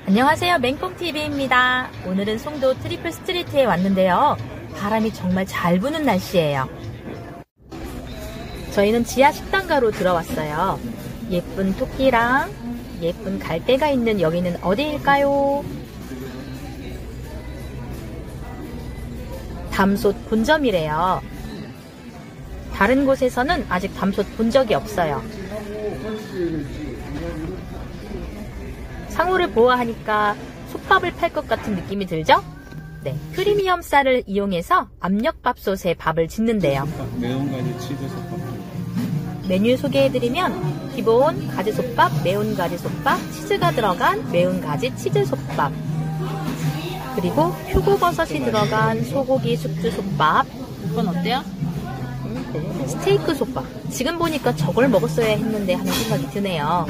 안녕하세요, 맹꽁TV입니다. 오늘은 송도 트리플 스트리트에 왔는데요. 바람이 정말 잘 부는 날씨예요. 저희는 지하 식당가로 들어왔어요. 예쁜 토끼랑 예쁜 갈대가 있는 여기는 어디일까요? 담솥 본점이래요. 다른 곳에서는 아직 담솥 본 적이 없어요. 상호를 보아하니까 솥밥을 팔 것 같은 느낌이 들죠? 네, 프리미엄 쌀을 이용해서 압력밥솥에 밥을 짓는데요. 매운가지 치즈솥밥. 메뉴 소개해드리면 기본 가지솥밥, 매운가지솥밥, 치즈가 들어간 매운가지 치즈솥밥, 그리고 표고버섯이 들어간 소고기 숙주솥밥. 이건 어때요? 스테이크 솥밥. 지금 보니까 저걸 먹었어야 했는데 하는 생각이 드네요.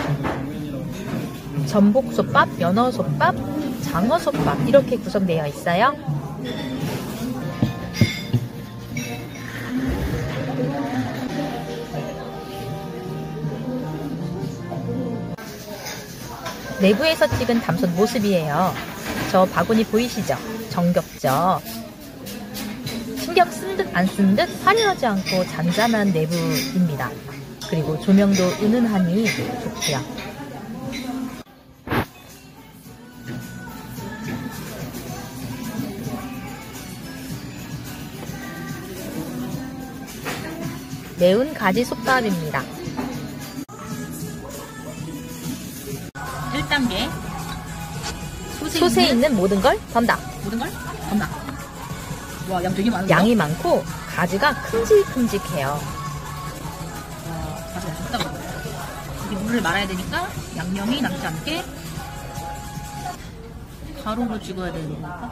전복솥밥, 연어솥밥, 장어솥밥 이렇게 구성되어 있어요. 내부에서 찍은 담솥 모습이에요. 저 바구니 보이시죠? 정겹죠? 신경 쓴 듯 안 쓴 듯 화려하지 않고 잔잔한 내부입니다. 그리고 조명도 은은하니 좋고요. 매운 가지 솥밥입니다. 1단계 솥에 있는 모든 걸 던다. 모든 걸 던다. 와, 양 되게 많은데? 양이 많고 가지가 큼직큼직해요. 가지가 좋다고. 이게 물을 말아야 되니까 양념이 남지 않게 가로로 찍어야 되는 건가?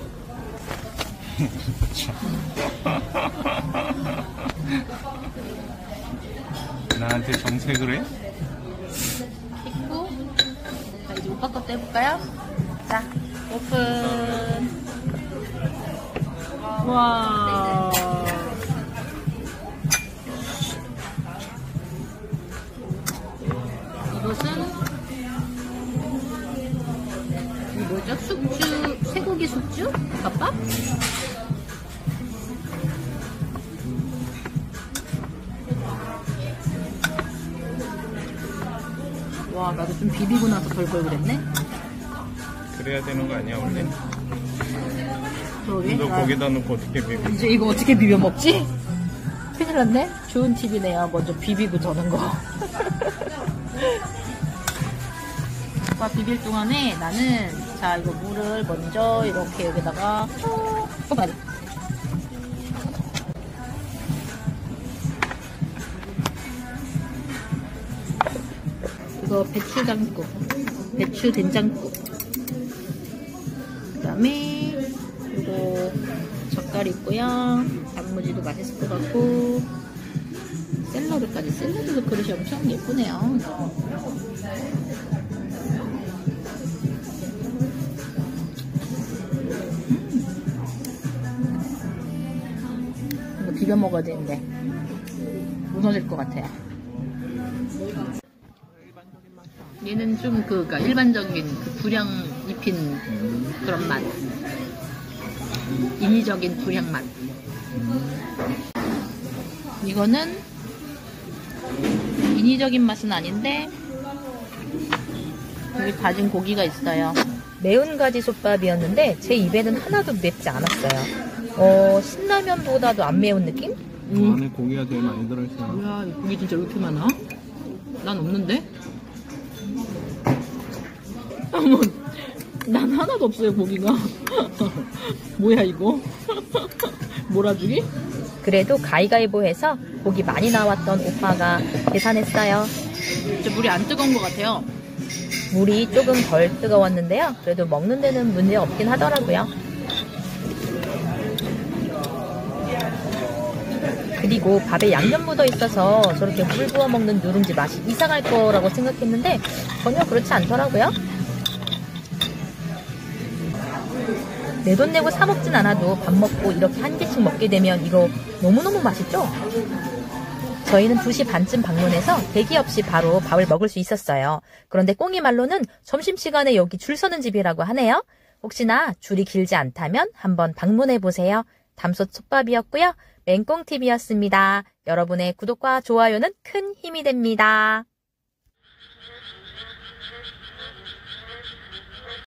나한테 정색을 해? 했고, 자, 이제 오빠 것도 해볼까요? 자, 오픈. 와. 이것은 이 뭐죠? 숙주, 쇠고기 숙주? 덮밥? 와, 나도 좀 비비고 나서 덜덜 그랬네? 그래야 되는 거 아니야 원래? 그러게? 너 거기다 넣고 어떻게 비벼? 이제 이거 어떻게 비벼 먹지? 큰일 났네? 좋은 팁이네요. 먼저 비비고 저는 거. 오빠 비빌 동안에 나는, 자, 이거 물을 먼저 이렇게 여기다가 맞아. 이거 배추장국, 배추 된장국. 그 다음에 이거 젓갈 있고요. 단무지도 맛있을 것 같고, 샐러드까지. 샐러드도 그릇이 엄청 예쁘네요. 이거 비벼 먹어야 되는데 무너질 것 같아요. 얘는 좀 그러니까 일반적인 그 불향 입힌 그런 맛. 인위적인 불향 맛. 이거는 인위적인 맛은 아닌데 여기 다진 고기가 있어요. 매운 가지 솥밥이었는데 제 입에는 하나도 맵지 않았어요. 신라면보다도 안 매운 느낌? 안에 고기가 되게 많이 들어있어. 뭐야, 이 고기 진짜 이렇게 많아? 난 없는데? 어머, 난 하나도 없어요, 고기가. 뭐야, 이거? 몰아주기? 그래도 가위가위보해서 고기 많이 나왔던 오빠가 계산했어요. 진짜 물이 안 뜨거운 것 같아요. 물이 조금 덜 뜨거웠는데요. 그래도 먹는 데는 문제 없긴 하더라고요. 그리고 밥에 양념 묻어 있어서 저렇게 물 부어 먹는 누룽지 맛이 이상할 거라고 생각했는데 전혀 그렇지 않더라고요. 내 돈 내고 사 먹진 않아도 밥 먹고 이렇게 한 개씩 먹게 되면 이거 너무너무 맛있죠? 저희는 2시 반쯤 방문해서 대기 없이 바로 밥을 먹을 수 있었어요. 그런데 꽁이 말로는 점심시간에 여기 줄 서는 집이라고 하네요. 혹시나 줄이 길지 않다면 한번 방문해보세요. 담솥 솥밥이었고요. 맹꽁TV였습니다. 여러분의 구독과 좋아요는 큰 힘이 됩니다.